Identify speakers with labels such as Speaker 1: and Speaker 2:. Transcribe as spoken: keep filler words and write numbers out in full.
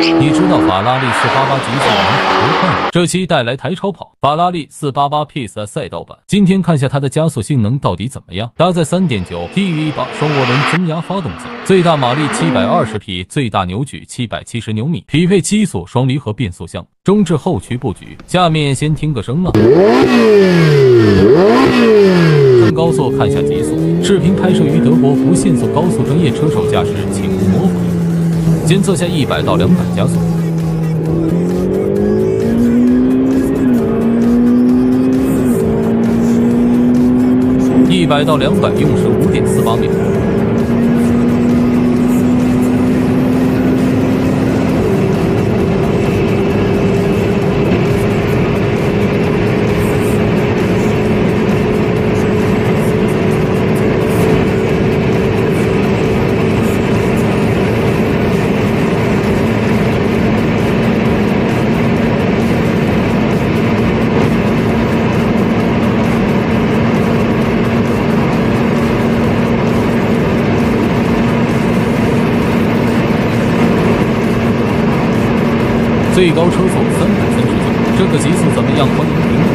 Speaker 1: 你知道法拉利四八八极速能跑多快吗？这期带来台超跑法拉利四八八 P 四 赛道版，今天看下它的加速性能到底怎么样。搭载 三点九 T 一八双涡轮增压发动机，最大马力七百二十匹，最大扭矩七百七十牛米，匹配七速双离合变速箱，中置后驱布局。下面先听个声浪。看高速，看下极速。视频拍摄于德国不限速高速，专业车手驾驶请勿模仿。监测下一百到两百加速。一百到两百用时五点四八秒。最高车速三百三十九，这个极速怎么样？欢迎评论。